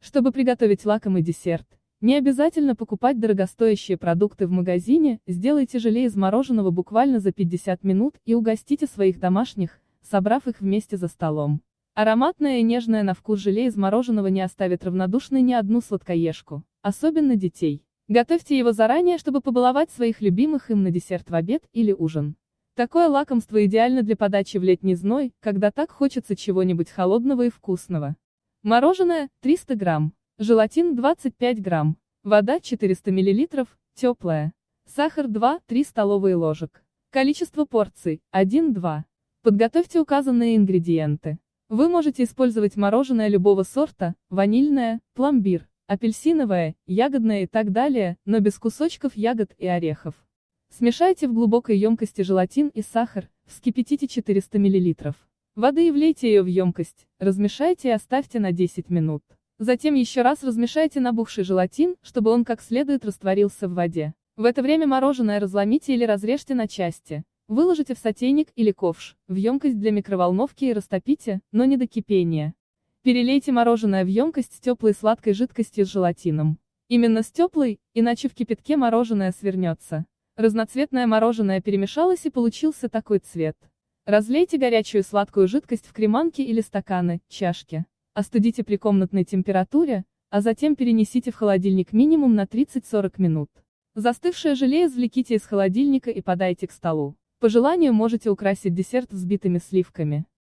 Чтобы приготовить лакомый десерт, не обязательно покупать дорогостоящие продукты в магазине, сделайте желе из мороженого буквально за 50 минут и угостите своих домашних, собрав их вместе за столом. Ароматное и нежное на вкус желе из мороженого не оставит равнодушной ни одну сладкоежку, особенно детей. Готовьте его заранее, чтобы побаловать своих любимых им на десерт в обед или ужин. Такое лакомство идеально для подачи в летний зной, когда так хочется чего-нибудь холодного и вкусного. Мороженое – 300 грамм, желатин – 25 грамм, вода – 400 мл, теплая. Сахар – 2-3 столовые ложек. Количество порций – 1-2. Подготовьте указанные ингредиенты. Вы можете использовать мороженое любого сорта, ванильное, пломбир, апельсиновое, ягодное и так далее, но без кусочков ягод и орехов. Смешайте в глубокой емкости желатин и сахар, вскипятите 400 мл воды и влейте ее в емкость, размешайте и оставьте на 10 минут. Затем еще раз размешайте набухший желатин, чтобы он как следует растворился в воде. В это время мороженое разломите или разрежьте на части. Выложите в сотейник или ковш, в емкость для микроволновки и растопите, но не до кипения. Перелейте мороженое в емкость с теплой сладкой жидкостью с желатином. Именно с теплой, иначе в кипятке мороженое свернется. Разноцветное мороженое перемешалось и получился такой цвет. Разлейте горячую сладкую жидкость в креманки или стаканы, чашки. Остудите при комнатной температуре, а затем перенесите в холодильник минимум на 30-40 минут. Застывшее желе извлеките из холодильника и подайте к столу. По желанию можете украсить десерт взбитыми сливками.